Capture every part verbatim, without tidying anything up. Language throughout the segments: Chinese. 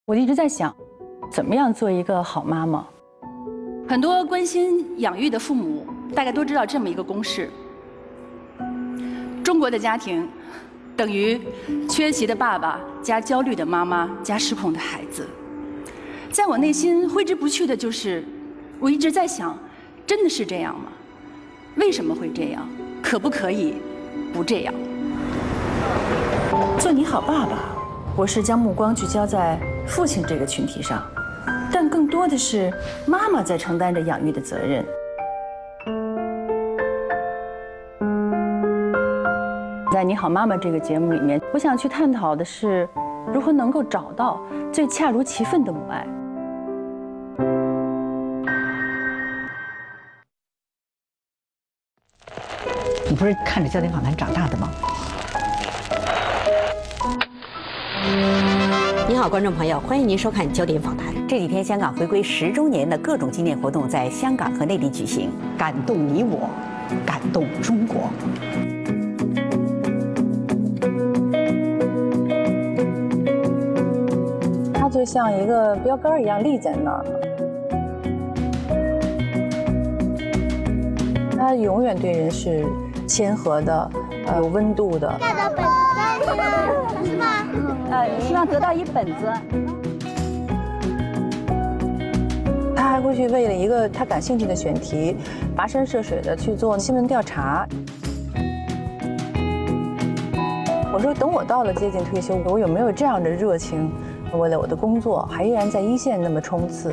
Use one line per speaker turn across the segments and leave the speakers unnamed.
我一直在想，怎么样做一个好妈妈。
很多关心养育的父母，大概都知道这么一个公式：中国的家庭等于缺席的爸爸加焦虑的妈妈加失控的孩子。在我内心挥之不去的就是，我一直在想，真的是这样吗？为什么会这样？可不可以不这样？
做你好爸爸，我是将目光聚焦在父亲这个群体上，但更多的是妈妈在承担着养育的责任。在你好妈妈这个节目里面，我想去探讨的是如何能够找到最恰如其分的母爱。
你不是看着焦点访谈长大的吗？
你好，观众朋友，欢迎您收看焦点访谈。这几天，香港回归十周年的各种纪念活动在香港和内地举行，
感动你我，感动中国。
它就像一个标杆一样立在那儿，它永远对人是谦和的，呃，有温度的。
带着本子是吗？
呃，希望得到一本子。
他还会去为了一个他感兴趣的选题，跋山涉水的去做新闻调查。我说，等我到了接近退休，我有没有这样的热情，为了我的工作，还依然在一线那么冲刺？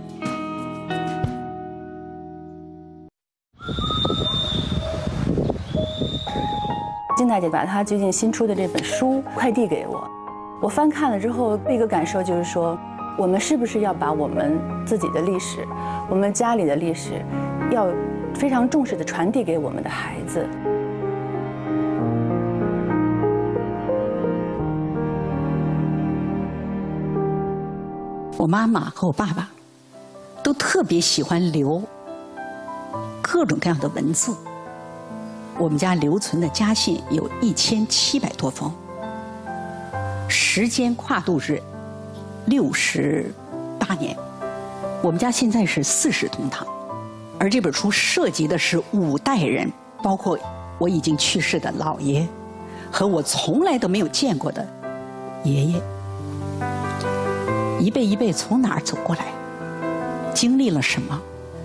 金大姐把她最近新出的这本书快递给我，我翻看了之后，一个感受就是说，我们是不是要把我们自己的历史，我们家里的历史，要非常重视地传递给我们的孩子。
我妈妈和我爸爸都特别喜欢留各种各样的文字。我们家留存的家信有一千七百多封，时间跨度是六十八年。我们家现在是四世同堂，而这本书涉及的是五代人，包括我已经去世的姥爷和我从来都没有见过的爷爷，一辈一辈从哪儿走过来，经历了什么。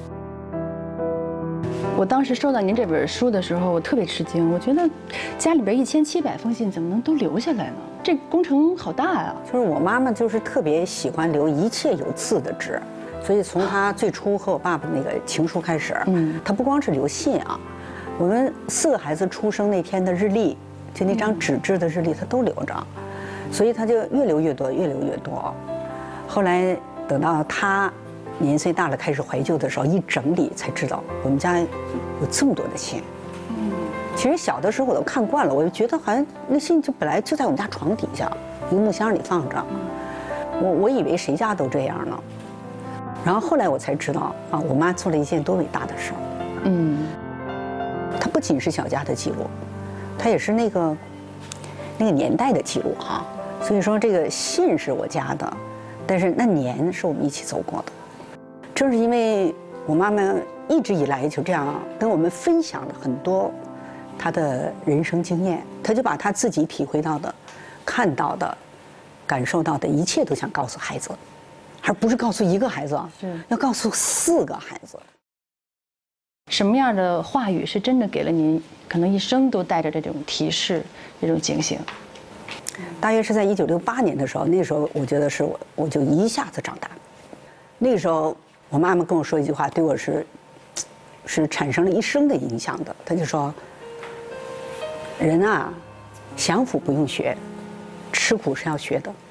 我当时收到您这本书的时候，我特别吃惊。我觉得家里边一千七百封信怎么能都留下来呢？这工程好大呀！
就是我妈妈就是特别喜欢留一切有字的纸，所以从她最初和我爸爸那个情书开始，嗯，她不光是留信啊，我们四个孩子出生那天的日历，就那张纸质的日历，她都留着，所以她就越留越多，越留越多。后来等到她年岁大了，开始怀旧的时候，一整理才知道我们家有这么多的信。嗯，其实小的时候我都看惯了，我就觉得好像那信就本来就在我们家床底下，一个木箱里放着。我我以为谁家都这样呢，然后后来我才知道啊，我妈做了一件多伟大的事儿。嗯，她不仅是小家的记录，她也是那个那个年代的记录哈。所以说这个信是我家的，但是那年是我们一起走过的。正是因为我妈妈一直以来就这样跟我们分享了很多她的人生经验，她就把她自己体会到的、看到的、感受到的一切都想告诉孩子，而不是告诉一个孩子，是要告诉四个孩子。
什么样的话语是真的给了您可能一生都带着这种提示、这种警醒？
大约是在一九六八年的时候，那时候我觉得是我我就一下子长大。那个时候我妈妈跟我说一句话，对我是是产生了一生的影响的。她就说：“人啊，享福不用学，吃苦是要学的。”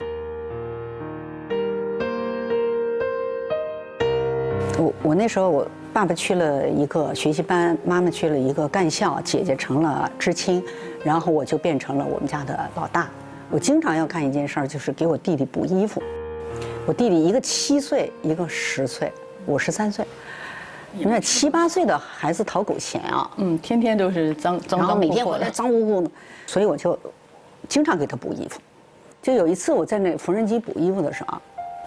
我我那时候我爸爸去了一个学习班，妈妈去了一个干校，姐姐成了知青，然后我就变成了我们家的老大。我经常要干一件事儿，就是给我弟弟补衣服。我弟弟一个七岁，一个十岁，我十三岁。你看七八岁的孩子讨狗嫌啊，
嗯，天天都是脏脏脏
每天回来脏乎乎的，所以我就经常给他补衣服。就有一次我在那缝纫机补衣服的时候，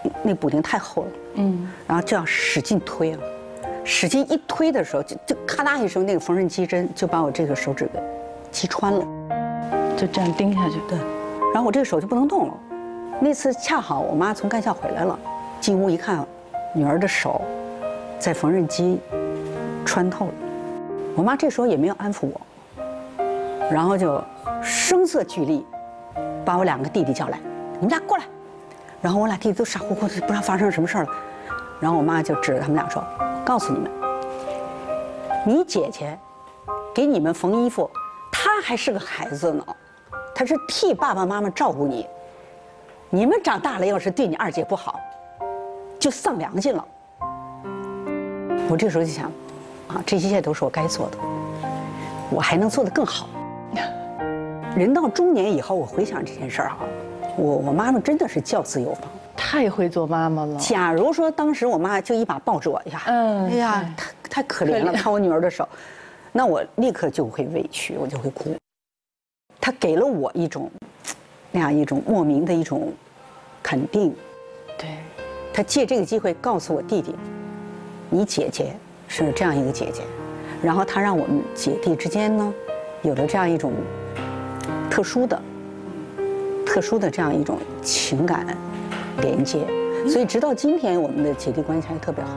那补丁太厚了，嗯，然后就要使劲推啊，使劲一推的时候，就就咔嗒一声，那个缝纫机针就把我这个手指给击穿了，
就这样钉下去。
对，然后我这个手就不能动了。那次恰好我妈从干校回来了，进屋一看，女儿的手在缝纫机穿透了。我妈这时候也没有安抚我，然后就声色俱厉，把我两个弟弟叫来，你们俩过来。然后我俩弟弟都傻乎乎的，不知道发生什么事儿了。然后我妈就指着他们俩说：“告诉你们，你姐姐给你们缝衣服，她还是个孩子呢，她是替爸爸妈妈照顾你。你们长大了，要是对你二姐不好，就丧良心了。”我这时候就想，啊，这一切都是我该做的，我还能做得更好。人到中年以后，我回想这件事儿哈，我我妈妈真的是教子有方，
太会做妈妈了。
假如说当时我妈就一把抱住我呀，嗯，哎呀，太太可怜了，看我女儿的手，那我立刻就会委屈，我就会哭。她给了我一种那样一种莫名的一种肯定，
对，
她借这个机会告诉我弟弟，你姐姐是这样一个姐姐，然后她让我们姐弟之间呢，有了这样一种特殊的、特殊的这样一种情感连接，所以直到今天我们的姐弟关系还特别好。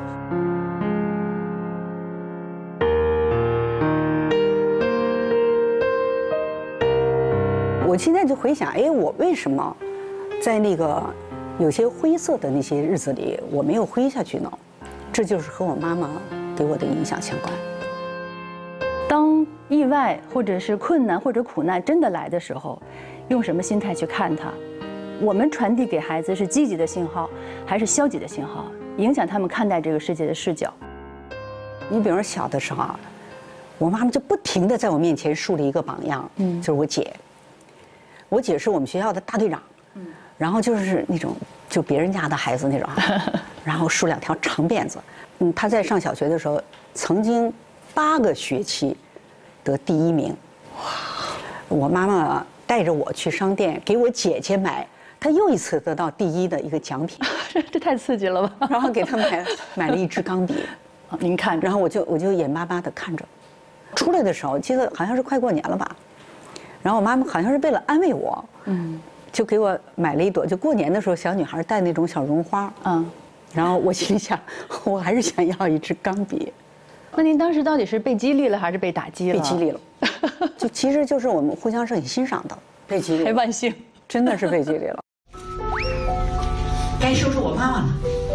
我现在就回想，哎，我为什么在那个有些灰色的那些日子里，我没有灰下去呢？这就是和我妈妈给我的影响相关。
当意外或者是困难或者苦难真的来的时候，用什么心态去看它？我们传递给孩子是积极的信号，还是消极的信号？影响他们看待这个世界的视角。
你比如说小的时候啊，我妈妈就不停地在我面前树立一个榜样，嗯，就是我姐。我姐是我们学校的大队长，嗯，然后就是那种就别人家的孩子那种，然后梳两条长辫子，嗯，她在上小学的时候曾经八个学期得第一名。哇！我妈妈带着我去商店给我姐姐买，她又一次得到第一的一个奖品。
这太刺激了吧！
然后给她买买了一支钢笔，
您看，
然后我就我就眼巴巴地看着。出来的时候，记得好像是快过年了吧，然后我妈妈好像是为了安慰我，嗯，就给我买了一朵，就过年的时候小女孩戴那种小绒花，嗯，然后我心里想，我还是想要一支钢笔。
那您当时到底是被激励了还是被打击了？
被激励了，就其实就是我们互相是很欣赏的，被激励了，
还万幸，
真的是被激励了。
该说说我妈妈了。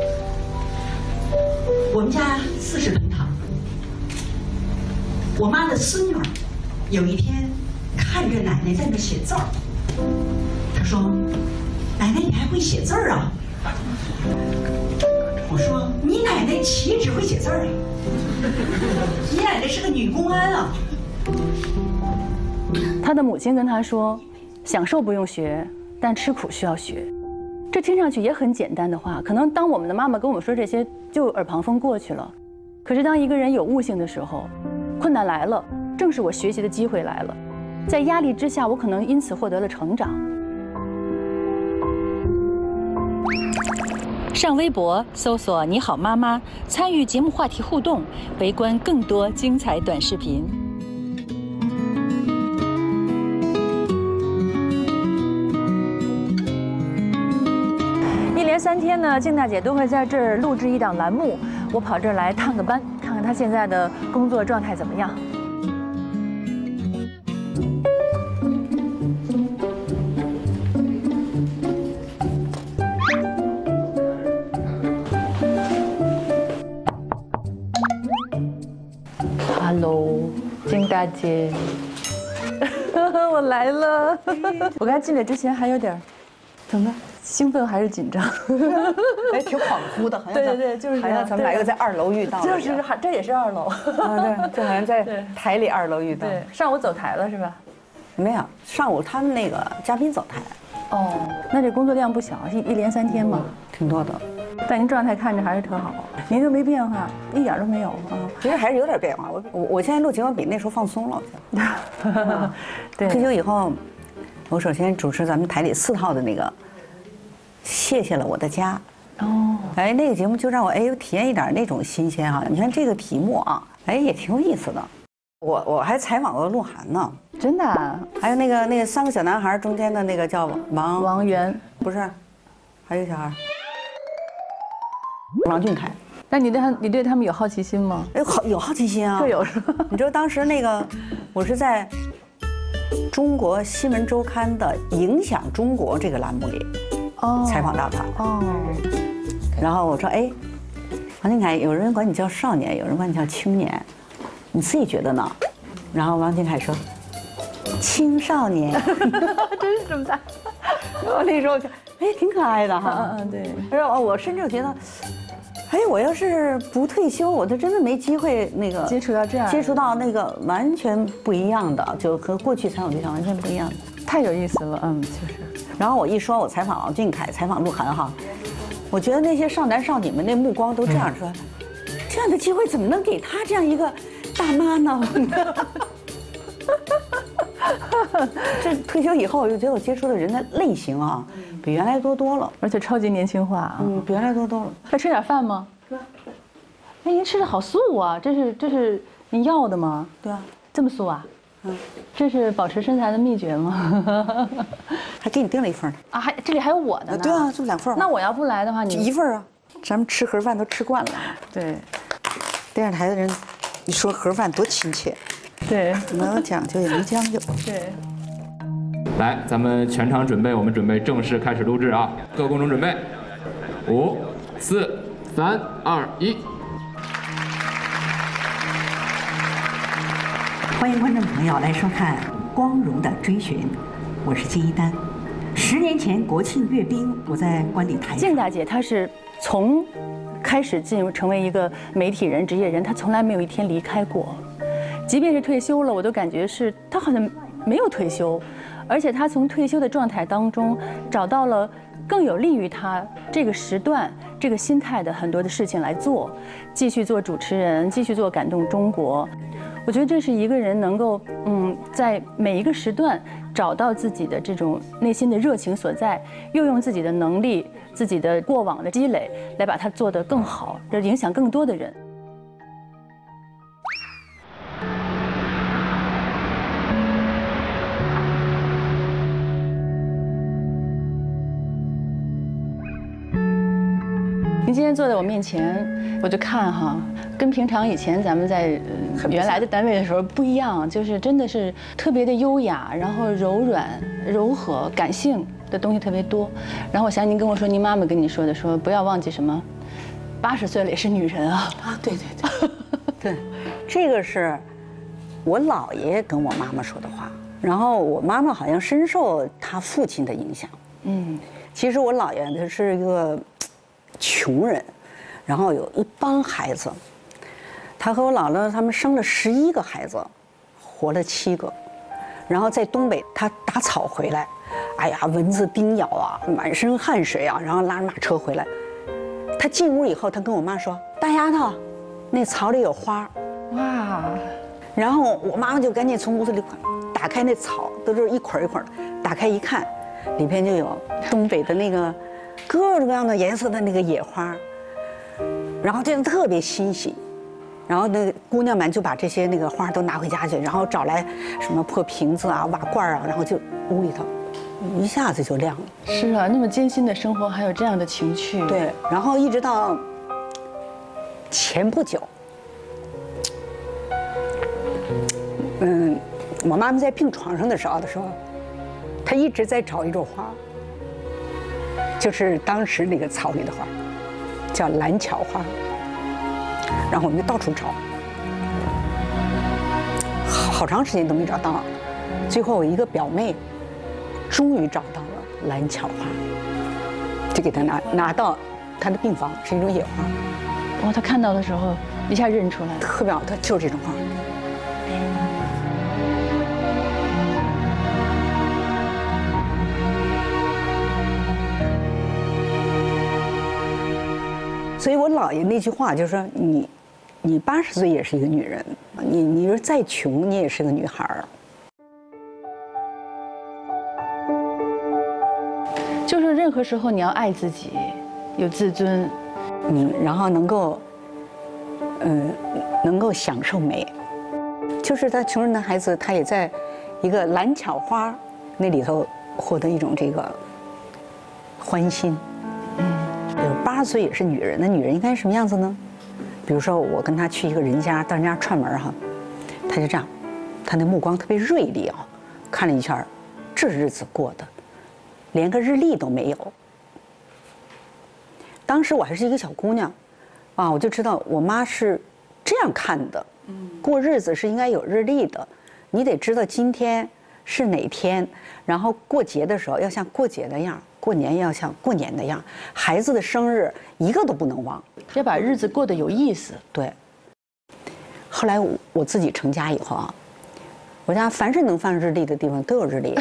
我们家四世同堂，我妈的孙女儿有一天看着奶奶在那写字儿，她说：“奶奶，你还会写字儿啊？”我说：“你奶奶岂止会写字儿啊？你奶奶是个女公安啊！”
他的母亲跟他说：“享受不用学，但吃苦需要学。”这听上去也很简单的话，可能当我们的妈妈跟我们说这些，就耳旁风过去了。可是当一个人有悟性的时候，困难来了，正是我学习的机会来了。在压力之下，我可能因此获得了成长。
上微博搜索“你好妈妈”，参与节目话题互动，围观更多精彩短视频。
一连三天呢，静大姐都会在这儿录制一档栏目。我跑这儿来探个班，看看她现在的工作状态怎么样。Hello， 静大姐，我来了。我刚进来之前还有点，怎么了？兴奋还是紧张？
哎，挺恍惚的，好像
对对对，就是
好像咱们俩又在二楼遇到了，
就是这也是二楼，
啊对，就好像在台里二楼遇到。
对，上午走台了是吧？
没有，上午他们那个嘉宾走台。
哦，那这工作量不小，一一连三天嘛，
挺多的。
但您状态看着还是特好，您都没变化，一点都没有啊。
其实还是有点变化，我我我现在录节目比那时候放松了，我觉得。
对，
退休以后，我首先主持咱们台里四套的那个。谢谢了我的家， 哦，哎，那个节目就让我哎体验一点那种新鲜哈。你看这个题目啊，哎也挺有意思的。我我还采访过鹿晗呢，
真的、啊？
还有那个那个三个小男孩中间的那个叫王
王源，
不是，还有一个小孩，王俊凯。
那你对他你对他们有好奇心吗？
哎，好有好奇心啊，
各有是吧？
你知道当时那个，我是在中国新闻周刊的《影响中国》这个栏目里，哦，采访到他。哦，然后我说，哎，王俊凯，有人管你叫少年，有人管你叫青年，你自己觉得呢？然后王俊凯说，青少年，
真是这么大。
我那时候就，哎，挺可爱的哈。
嗯嗯，对。
他说，哦，我甚至觉得。哎，我要是不退休，我就真的没机会那个
接触到这样，
接触到那个完全不一样的，就和过去采访对象完全不一样的，
太有意思了，嗯，确实。
然后我一说我采访王俊凯，采访鹿晗哈，我觉得那些少男少女们那目光都这样说，嗯、这样的机会怎么能给他这样一个大妈呢？这退休以后，我就觉得我接触的人的类型啊，比原来多多了，
而且超级年轻化啊，
嗯，比原来多多了。
再吃点饭吗？对。哎，您吃的好素啊，这是这是您要的吗？
对啊，
这么素啊？嗯，这是保持身材的秘诀吗？
还给你订了一份呢。
啊，还这里还有我的呢。
对啊，就两份。
那我要不来的话，你
一份啊？咱们吃盒饭都吃惯了。
对。
电视台的人，你说盒饭多亲切。
对，
能有讲究也没将就。
对，
来，咱们全场准备，我们准备正式开始录制啊！各位观众准备，五、四、三、二、一。
欢迎观众朋友来收看《光荣的追寻》，我是金一丹。十年前国庆阅兵，我在观礼台。
静大姐她是从开始进入成为一个媒体人、职业人，她从来没有一天离开过。即便是退休了，我都感觉是他好像没有退休，而且他从退休的状态当中找到了更有利于他这个时段、这个心态的很多的事情来做，继续做主持人，继续做感动中国。我觉得这是一个人能够嗯，在每一个时段找到自己的这种内心的热情所在，又用自己的能力、自己的过往的积累来把它做得更好，这影响更多的人。您今天坐在我面前，我就看哈，跟平常以前咱们在呃原来的单位的时候不一样，就是真的是特别的优雅，然后柔软、柔和、感性的东西特别多。然后我想您跟我说，您妈妈跟你说的，说不要忘记什么，八十岁了也是女人啊。
啊，对对对，对，这个是我姥爷跟我妈妈说的话。然后我妈妈好像深受她父亲的影响。嗯，其实我姥爷他是一个穷人，然后有一帮孩子，他和我姥姥他们生了十一个孩子，活了七个，然后在东北他打草回来，哎呀蚊子叮咬啊，满身汗水啊，然后拉着马车回来，他进屋以后，他跟我妈说：“大丫头，那草里有花。”哇！然后我妈妈就赶紧从屋子里打开那草，都是一捆一捆的，打开一看，里边就有东北的那个各种各样的颜色的那个野花，然后这样特别欣喜，然后那个姑娘们就把这些那个花都拿回家去，然后找来什么破瓶子啊、瓦罐啊，然后就屋里头一下子就亮了。
是啊，那么艰辛的生活还有这样的情趣。
对，然后一直到前不久，嗯，我妈妈在病床上的时候的时候，她一直在找一种花。就是当时那个草里的花，叫蓝巧花。然后我们就到处找，好好长时间都没找到。最后我一个表妹，终于找到了蓝巧花，就给她拿拿到她的病房，是一种野花。
哇，她看到的时候一下认出来了，
特别好，她就是这种花。所以我姥爷那句话就是说，你，你八十岁也是一个女人，你你说再穷，你也是个女孩儿。
就是任何时候你要爱自己， 有自尊，
嗯，然后能够，嗯，能够享受美。就是他穷人的孩子，他也在一个蓝巧花那里头获得一种这个欢心。嗯，有八十岁也是女人，那女人应该什么样子呢？比如说我跟他去一个人家，到人家串门哈，他就这样，他那目光特别锐利啊，看了一圈，这日子过的，连个日历都没有。当时我还是一个小姑娘，啊，我就知道我妈是这样看的。过日子是应该有日历的，你得知道今天是哪天，然后过节的时候要像过节那样，过年要像过年那样，孩子的生日一个都不能忘，
要把日子过得有意思。
对。后来我我自己成家以后啊，我家凡是能放日历的地方都有日历。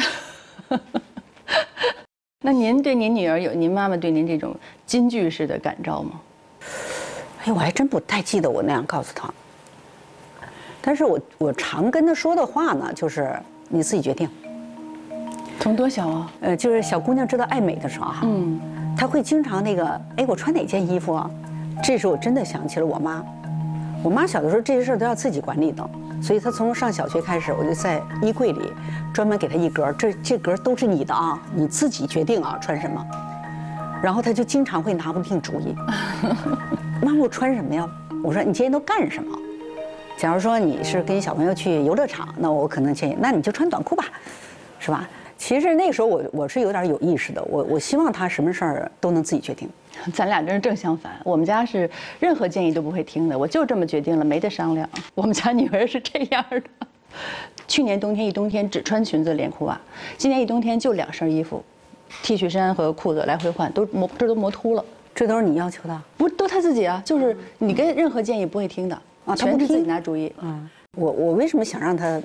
那您对您女儿有您妈妈对您这种金句式的感召吗？
哎，我还真不太记得我那样告诉她。但是我我常跟她说的话呢，就是你自己决定。
从多小啊？
呃，就是小姑娘知道爱美的时候哈，嗯，她会经常那个，哎，我穿哪件衣服啊？这时候我真的想起了我妈。我妈小的时候这些事儿都要自己管理的，所以她从上小学开始，我就在衣柜里专门给她一格，这这格都是你的啊，你自己决定啊穿什么。然后她就经常会拿不定主意。妈，我穿什么呀？我说你今天都干什么？假如说你是跟小朋友去游乐场，那我可能建议，那你就穿短裤吧，是吧？其实那个时候我我是有点有意识的，我我希望他什么事儿都能自己决定。
咱俩真是正相反，我们家是任何建议都不会听的，我就这么决定了，没得商量。我们家女儿是这样的，去年冬天一冬天只穿裙子连裤袜，今年一冬天就两身衣服 ，T 恤衫和裤子来回换，都磨这都磨秃了。
这都是你要求的？
不，都他自己啊，就是你跟任何建议不会听的啊，他不是自己拿主意。
嗯，我我为什么想让他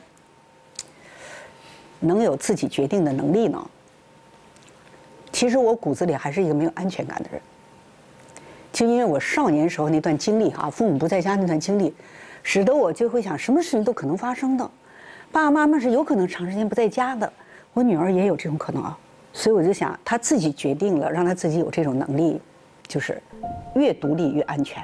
能有自己决定的能力呢？其实我骨子里还是一个没有安全感的人，就因为我少年时候那段经历啊，父母不在家那段经历，使得我就会想什么事情都可能发生的，爸爸妈妈是有可能长时间不在家的，我女儿也有这种可能啊，所以我就想她自己决定了，让她自己有这种能力，就是越独立越安全。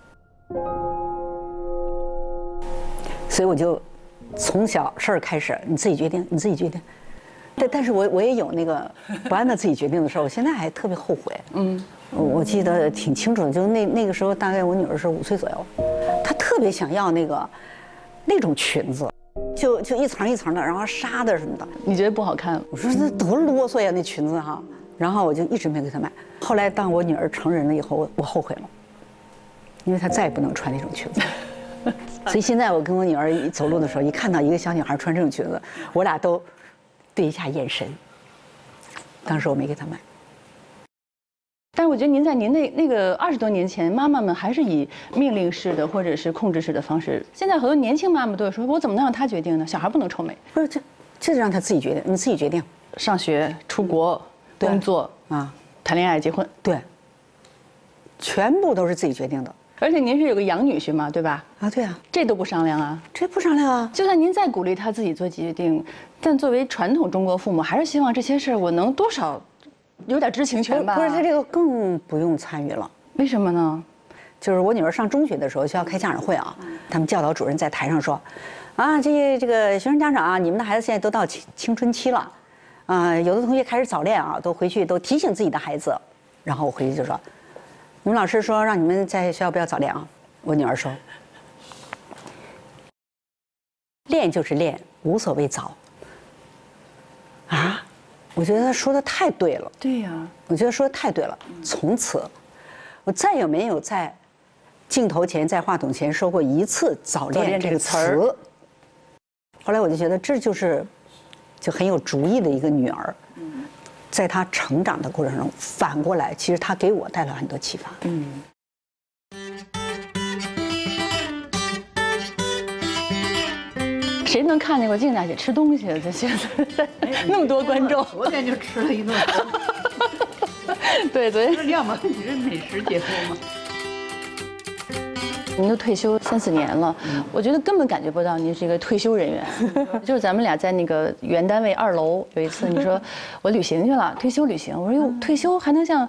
所以我就从小事儿开始，你自己决定，你自己决定。但但是我我也有那个不按照自己决定的时候，我现在还特别后悔。嗯，我记得挺清楚的，就那那个时候大概我女儿是五岁左右，她特别想要那个那种裙子，就就一层一层的，然后纱的什么的。
你觉得不好看？
我说那多啰嗦呀，那裙子哈。然后我就一直没给她买。后来当我女儿成人了以后，我我后悔了，因为她再也不能穿那种裙子。所以现在我跟我女儿一走路的时候，一看到一个小女孩穿这种裙子，我俩都对一下眼神。当时我没给她买。
但是我觉得您在您那那个二十多年前，妈妈们还是以命令式的或者是控制式的方式。现在很多年轻妈妈都会说，我怎么能让她决定呢？小孩不能臭美。
不是，这这就让她自己决定，你自己决定。
上学、出国、工作啊、谈恋爱、结婚，
对，全部都是自己决定的。
而且您是有个养女婿嘛，对吧？
啊，对啊，
这都不商量啊？
这不商量啊！
就算您再鼓励他自己做决定，但作为传统中国父母，还是希望这些事儿我能多少有点知情权吧？
不是，他这个更不用参与了。
为什么呢？
就是我女儿上中学的时候，学校开家长会啊，他们教导主任在台上说，啊，这些这个学生家长啊，你们的孩子现在都到青青春期了，啊，有的同学开始早恋啊，都回去都提醒自己的孩子，然后我回去就说。你们老师说让你们在学校不要早恋啊！我女儿说，恋就是恋，无所谓早。啊，我觉得她说的太对了。
对呀，
我觉得说的太对了。从此，我再也没有在镜头前、在话筒前说过一次“早恋”这个词儿。后来我就觉得这就是就很有主意的一个女儿。在她成长的过程中，反过来，其实她给我带来很多启发。嗯。
谁能看见过静大姐吃东西？这现在那么多观众，
昨天就吃了一顿。
对，昨天。
要么你是美食节目吗？
您都退休三四年了，我觉得根本感觉不到您是一个退休人员。就是咱们俩在那个原单位二楼有一次，你说我旅行去了，退休旅行。我说哟，退休还能像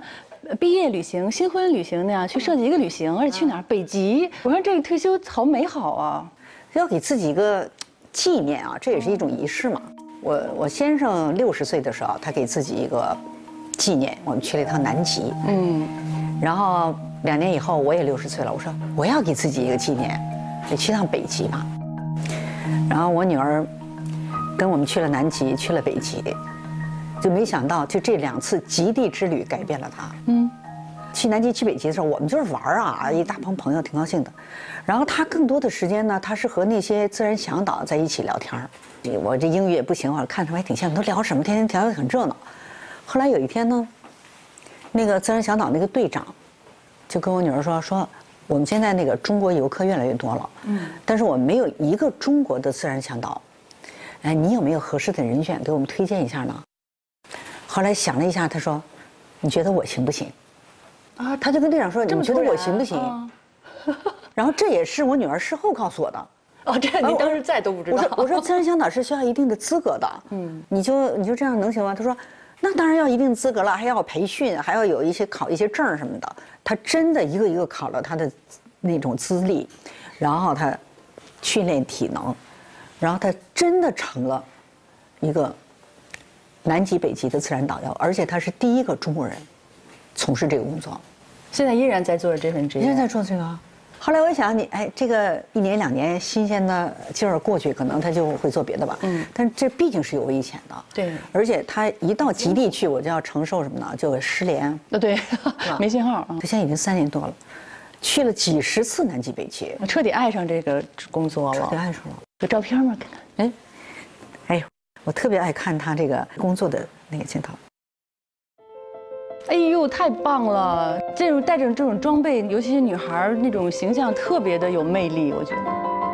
毕业旅行、新婚旅行那样去设计一个旅行，而且去哪儿？北极。我说这个退休好美好啊，
要给自己一个纪念啊，这也是一种仪式嘛。我我先生六十岁的时候，他给自己一个纪念，我们去了一趟南极，嗯，然后两年以后我也六十岁了，我说我要给自己一个纪念，得去趟北极嘛。然后我女儿跟我们去了南极，去了北极，就没想到就这两次极地之旅改变了她。嗯，去南极去北极的时候，我们就是玩啊，一大帮朋友挺高兴的。然后她更多的时间呢，她是和那些自然向导在一起聊天儿。我这英语也不行，我看他们还挺像，都聊什么？天天聊得很热闹。后来有一天呢，那个自然向导那个队长就跟我女儿说说，我们现在那个中国游客越来越多了，嗯，但是我们没有一个中国的自然向导，哎，你有没有合适的人选给我们推荐一下呢？后来想了一下，他说，你觉得我行不行？啊，他就跟队长说，你觉得我行不行？然后这也是我女儿事后告诉我的。
哦，这你当时在都不知道。
我说我说自然向导是需要一定的资格的，嗯，你就你就这样能行吗？他说，那当然要一定资格了，还要培训，还要有一些考一些证什么的。他真的一个一个考了他的那种资历，然后他训练体能，然后他真的成了一个南极、北极的自然导游，而且他是第一个中国人从事这个工作。
现在依然在做这份职业，
依然在做这个。后来我想你，哎，这个一年两年新鲜的劲儿过去，可能他就会做别的吧。嗯，但这毕竟是有危险的。
对，
而且他一到极地去，我就要承受什么呢？就会失联。
呃，对，没信号。
他现在已经三年多了，去了几十次南极、北极，
彻底爱上这个工作了。
彻底爱上了。
有照片吗？看看。
哎，哎呦，我特别爱看他这个工作的那个镜头。
哎呦，太棒了！这种带着这种装备，尤其是女孩那种形象特别的有魅力，我觉得。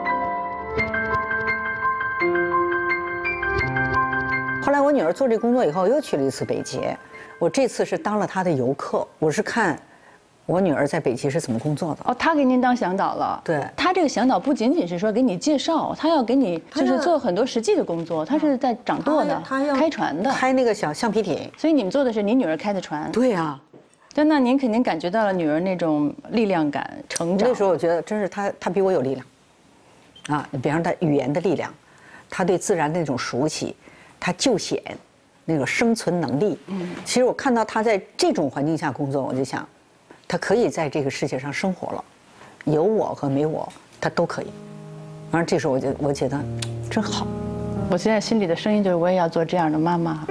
后来我女儿做这工作以后，又去了一次北极。我这次是当了她的游客，我是看我女儿在北极是怎么工作的。
哦，她给您当向导了。
对，
她这个向导不仅仅是说给你介绍，她要给你就是做很多实际的工作，她是在掌舵的，
她要
开船的，
开那个小橡皮艇。
所以你们做的是你女儿开的船。
对呀，
但那您肯定感觉到了女儿那种力量感、成长。
那时候我觉得真是她，她比我有力量。啊，比方她语言的力量，她对自然的那种熟悉，她救险，那个生存能力。嗯，其实我看到她在这种环境下工作，我就想。他可以在这个世界上生活了，有我和没我，他都可以。然后这时候我就我觉得真好。
我现在心里的声音就是我也要做这样的妈妈。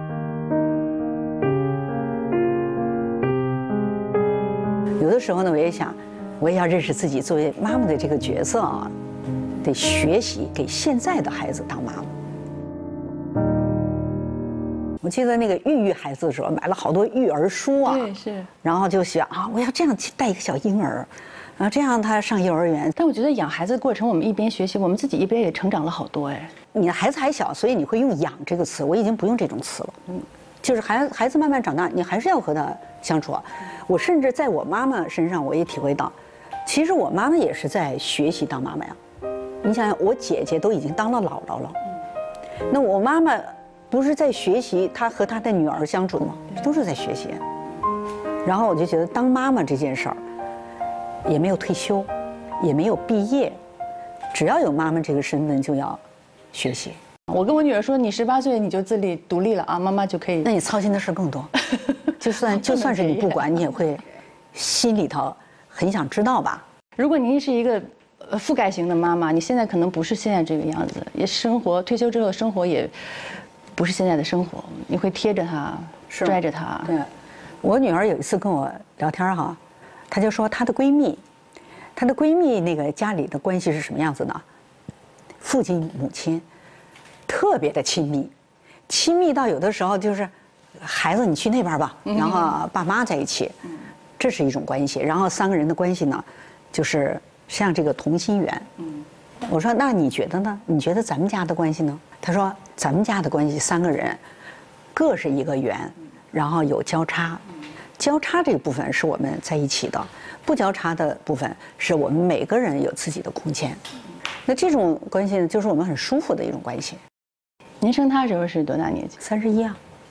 有的时候呢，我也想，我也要认识自己作为妈妈的这个角色啊，得学习给现在的孩子当妈妈。我记得那个育育孩子的时候，买了好多育儿书啊，
对，是。
然后就想啊，我要这样带一个小婴儿，然后这样他上幼儿园。
但我觉得养孩子的过程，我们一边学习，我们自己一边也成长了好多哎。
你的孩子还小，所以你会用“养”这个词，我已经不用这种词了。嗯，就是孩孩子慢慢长大，你还是要和他相处。我甚至在我妈妈身上，我也体会到，其实我妈妈也是在学习当妈妈呀。你想想，我姐姐都已经当了姥姥了，那我妈妈。不是在学习她和她的女儿相处吗？都是在学习。然后我就觉得当妈妈这件事儿，也没有退休，也没有毕业，只要有妈妈这个身份就要学习。
我跟我女儿说，你十八岁你就自立独立了啊，妈妈就可以。
那你操心的事更多，就算就算是你不管，你也会心里头很想知道吧。
如果您是一个呃覆盖型的妈妈，你现在可能不是现在这个样子，也生活退休之后生活也。不是现在的生活，你会贴着他，拽着他。
对，我女儿有一次跟我聊天哈，她就说她的闺蜜，她的闺蜜那个家里的关系是什么样子呢？父亲母亲特别的亲密，亲密到有的时候就是孩子你去那边吧，然后爸妈在一起，这是一种关系。然后三个人的关系呢，就是像这个同心圆。我说那你觉得呢？你觉得咱们家的关系呢？她说咱们家的关系三个人各是一个圆，然后有交叉，交叉这个部分是我们在一起的，不交叉的部分是我们每个人有自己的空间。那这种关系呢，就是我们很舒服的一种关系。
您生他时候是多大年纪？
三十一啊。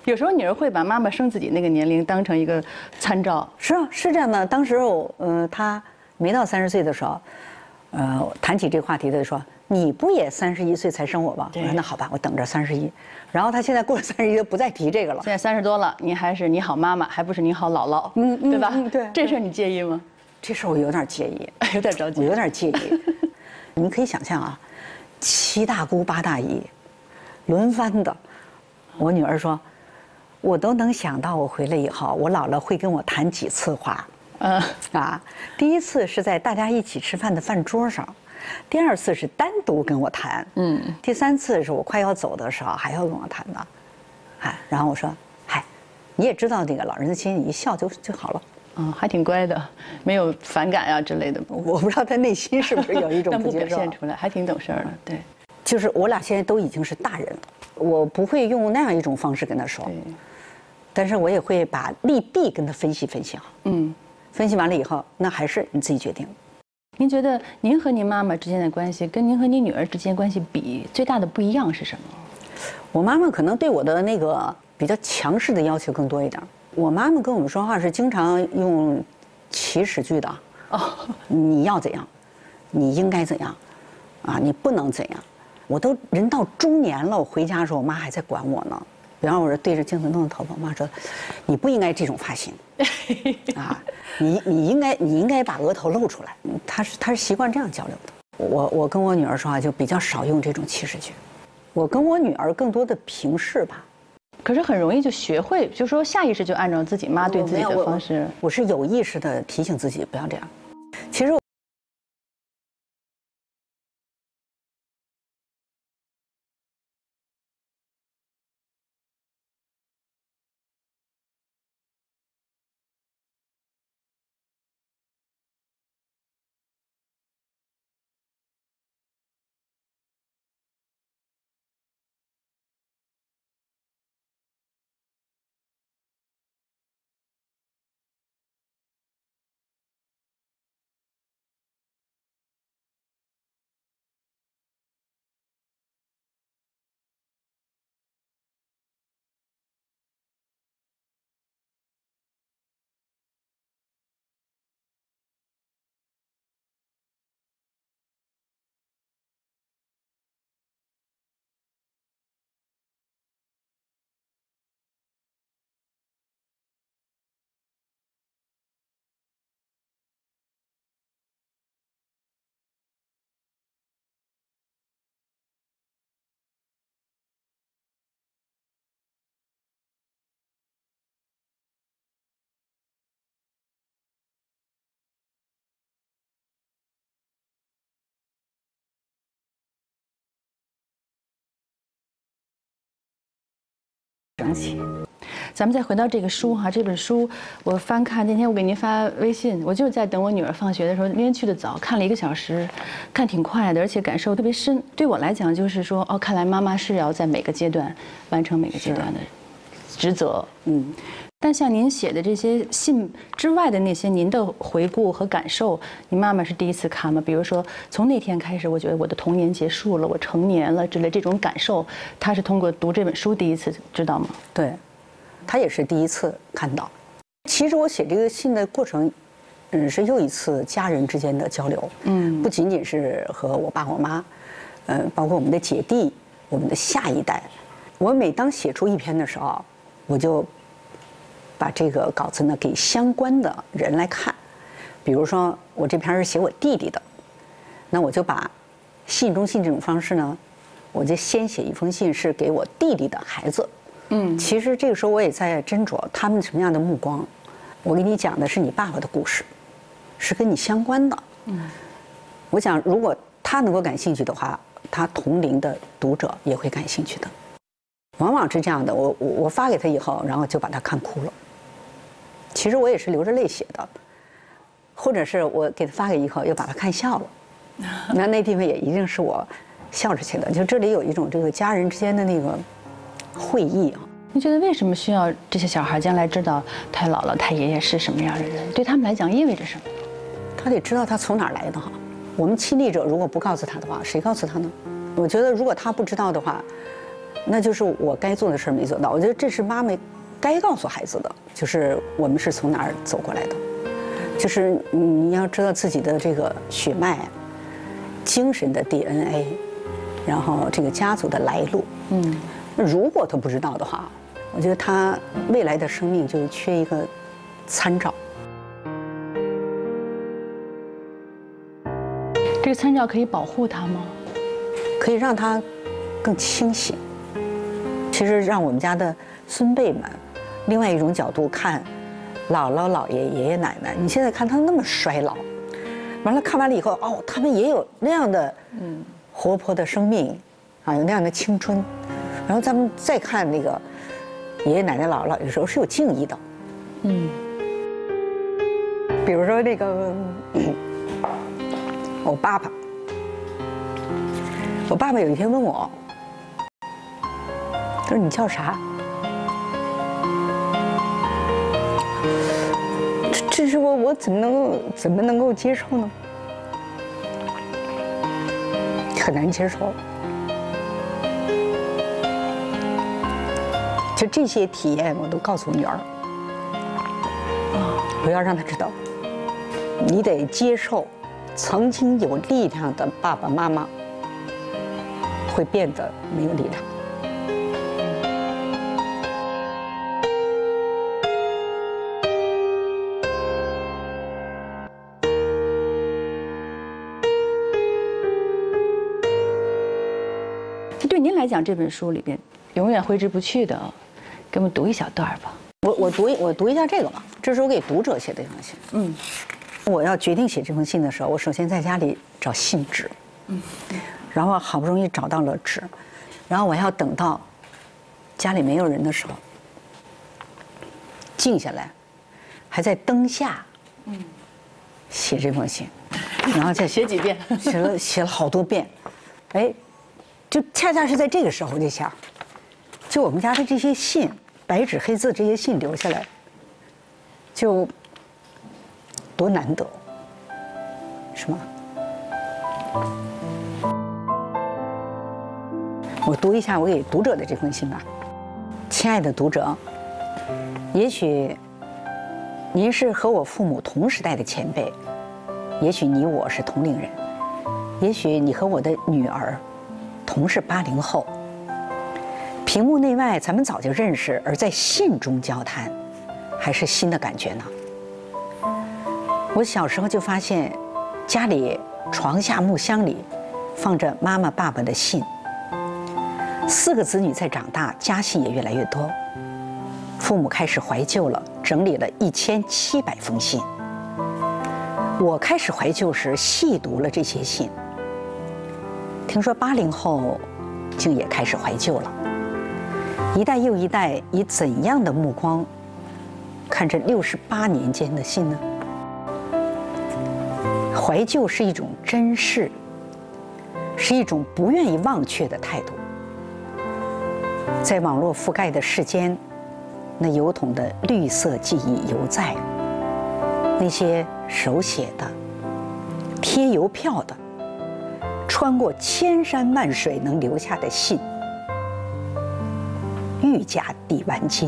有时候女儿会把妈妈生自己那个年龄当成一个参照。
是啊，是这样的。当时我呃，她没到三十岁的时候，呃，谈起这个话题的说，你不也三十一岁才生我吧？我说那好吧，我等着三十一。然后她现在过了三十一，不再提这个了。
现在三十多了，你还是你好妈妈，还不是你好姥姥，
嗯嗯
对吧？
嗯对。
这事儿你介意吗？
这事儿我有点介意，
有点着急，
我有点介意。你可以想象啊，七大姑八大姨，轮番的。我女儿说，我都能想到我回来以后，我姥姥会跟我谈几次话。嗯啊，第一次是在大家一起吃饭的饭桌上，第二次是单独跟我谈，嗯，第三次是我快要走的时候还要跟我谈的，哎，然后我说，嗨，你也知道那个老人的心，你一笑就就好了。
嗯，还挺乖的，没有反感啊之类的。
我不知道他内心是不是有一种
不表现出来，还挺懂事儿的。对，
就是我俩现在都已经是大人了，我不会用那样一种方式跟他说，但是我也会把利弊跟他分析分析好。嗯，分析完了以后，那还是你自己决定。
您觉得您和您妈妈之间的关系，跟您和您女儿之间关系比最大的不一样是什么？
我妈妈可能对我的那个比较强势的要求更多一点。我妈妈跟我们说话是经常用祈使句的，哦，你要怎样，你应该怎样，啊，你不能怎样。我都人到中年了，我回家的时候，我妈还在管我呢。比方我说对着镜子弄头发，我妈说，你不应该这种发型，啊，你你应该你应该把额头露出来。她是她是习惯这样交流的。我我跟我女儿说话就比较少用这种祈使句，我跟我女儿更多的平视吧。
可是很容易就学会，就说下意识就按照自己妈对自己的方式。
我是有意识的提醒自己不要这样。其实我。
整齐。咱们再回到这个书哈，这本书我翻看那天我给您发微信，我就是在等我女儿放学的时候，那天去的早，看了一个小时，看挺快的，而且感受特别深。对我来讲，就是说哦，看来妈妈是要在每个阶段完成每个阶段的职责。嗯。但像您写的这些信之外的那些您的回顾和感受，你妈妈是第一次看吗？比如说从那天开始，我觉得我的童年结束了，我成年了之类这种感受，她是通过读这本书第一次知道吗？
对，她也是第一次看到。其实我写这个信的过程，嗯，是又一次家人之间的交流。嗯，不仅仅是和我爸我妈，嗯，包括我们的姐弟，我们的下一代。我每当写出一篇的时候，我就把这个稿子呢给相关的人来看，比如说我这篇是写我弟弟的，那我就把信中信这种方式呢，我就先写一封信是给我弟弟的孩子。嗯，其实这个时候我也在斟酌他们什么样的目光。我给你讲的是你爸爸的故事，是跟你相关的。嗯，我想如果他能够感兴趣的话，他同龄的读者也会感兴趣的。往往是这样的，我我我发给他以后，然后就把他看哭了。其实我也是流着泪写的，或者是我给他发给以后，又把他看笑了。那那地方也一定是我笑着写的。就这里有一种这个家人之间的那个会意啊。
你觉得为什么需要这些小孩将来知道他姥姥、他爷爷是什么样的人？对他们来讲意味着什么？
他得知道他从哪儿来的哈。我们亲历者如果不告诉他的话，谁告诉他呢？我觉得如果他不知道的话， 那就是我该做的事儿没做到。我觉得这是妈妈该告诉孩子的，就是我们是从哪儿走过来的，就是你要知道自己的这个血脉、精神的 D N A， 然后这个家族的来路。嗯，如果他不知道的话，我觉得他未来的生命就缺一个参照。
这个参照可以保护他吗？
可以让他更清醒。其实让我们家的孙辈们，另外一种角度看，姥姥、姥爷、爷爷奶奶，你现在看他们那么衰老，完了看完了以后，哦，他们也有那样的嗯活泼的生命，啊，有那样的青春，然后咱们再看那个爷爷奶奶、姥姥，有时候是有敬意的，嗯，比如说那个。嗯我爸爸，我爸爸有一天问我，他说：“你叫啥？”这这是我我怎么能够怎么能够接受呢？很难接受。就这些体验，我都告诉我女儿，我要让她知道，你得接受。曾经有力量的爸爸妈妈会变得没有力量。
对您来讲，这本书里边永远挥之不去的，给我们读一小段吧。
我我读我读一下这个吧，这是我给读者写的一封信。嗯。我要决定写这封信的时候，我首先在家里找信纸，嗯，然后好不容易找到了纸，然后我要等到家里没有人的时候，静下来，还在灯下，嗯，写这封信，然后再
写几遍，
写了写了好多遍，哎，就恰恰是在这个时候，我就想，就我们家的这些信，白纸黑字这些信留下来，就。多难得，是吗？我读一下我给读者的这封信吧。亲爱的读者，也许您是和我父母同时代的前辈，也许你我是同龄人，也许你和我的女儿同是八零后。屏幕内外咱们早就认识，而在信中交谈，还是新的感觉呢。我小时候就发现，家里床下木箱里放着妈妈、爸爸的信。四个子女在长大，家信也越来越多。父母开始怀旧了，整理了一千七百封信。我开始怀旧时，细读了这些信。听说八零后竟也开始怀旧了。一代又一代，以怎样的目光看这六十八年间的信呢？怀旧是一种珍视，是一种不愿意忘却的态度。在网络覆盖的世间，那邮筒的绿色记忆犹在，那些手写的、贴邮票的、穿过千山万水能留下的信，愈加抵万金。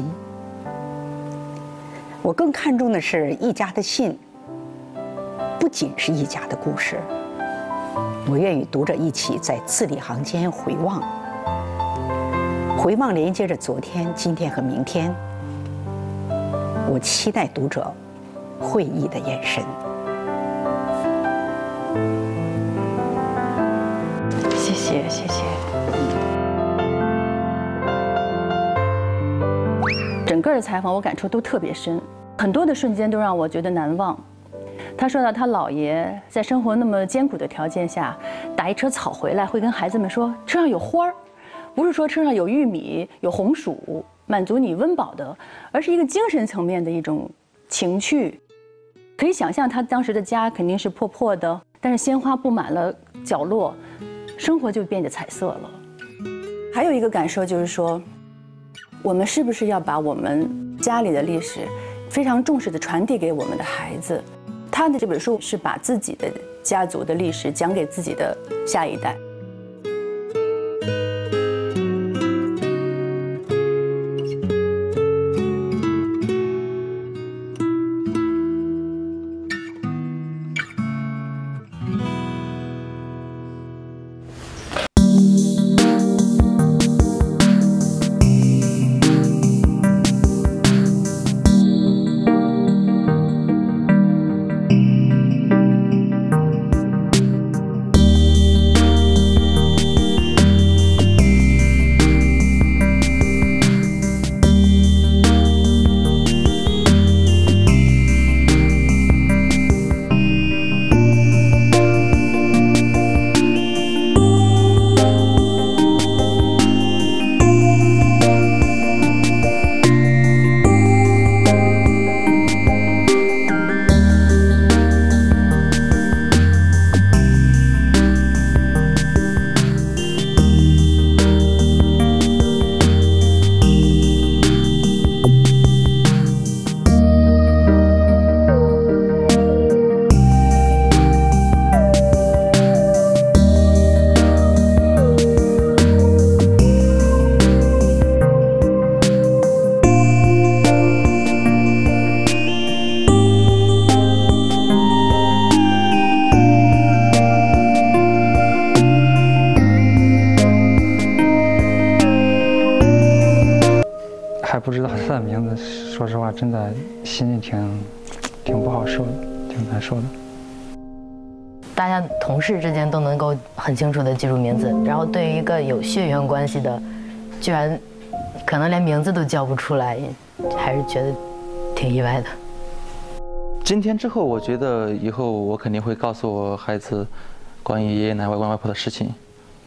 我更看重的是一家的信。不仅是一家的故事，我愿与读者一起在字里行间回望，回望连接着昨天、今天和明天。我期待读者会意的眼神。
谢谢，谢谢。整个的采访我感触都特别深，很多的瞬间都让我觉得难忘。他说到他姥爷在生活那么艰苦的条件下，打一车草回来，会跟孩子们说车上有花儿，不是说车上有玉米、有红薯，满足你温饱的，而是一个精神层面的一种情趣。可以想象他当时的家肯定是破破的，但是鲜花布满了角落，生活就变得彩色了。还有一个感受就是说，我们是不是要把我们家里的历史非常重视地传递给我们的孩子？他的这本书是把自己的家族的历史讲给自己的下一代。
说实话，真的心里挺挺不好受的，挺难受的。
大家同事之间都能够很清楚地记住名字，然后对于一个有血缘关系的，居然可能连名字都叫不出来，还是觉得挺意外的。
今天之后，我觉得以后我肯定会告诉我孩子关于爷爷奶奶、外公外婆的事情。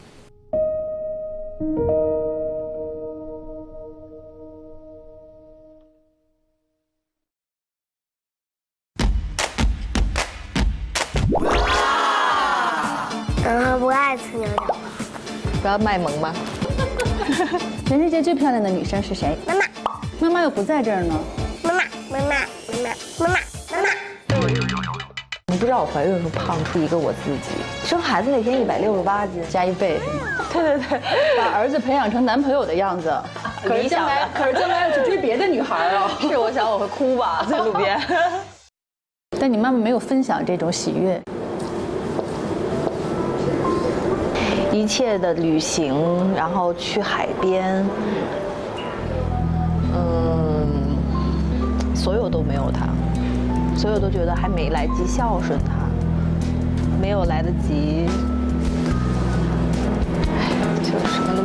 然后不爱吃牛角包，
不要卖萌吧。全世界最漂亮的女生是谁？
妈妈，
妈妈又不在这儿呢。
妈妈，妈妈，妈妈，妈妈，妈妈。
你不知道我怀孕的时候胖出一个我自己，生孩子那天一百六十八斤，加一倍是吗？对对对，把儿子培养成男朋友的样子。可是将来，可是将来要去追别的女孩啊！是，我想我会哭吧，在路边。但你妈妈没有分享这种喜悦。
一切的旅行，然后去海边，嗯，所有都没有他，所有都觉得还没来及孝顺他，没有来得及，哎，就什么都。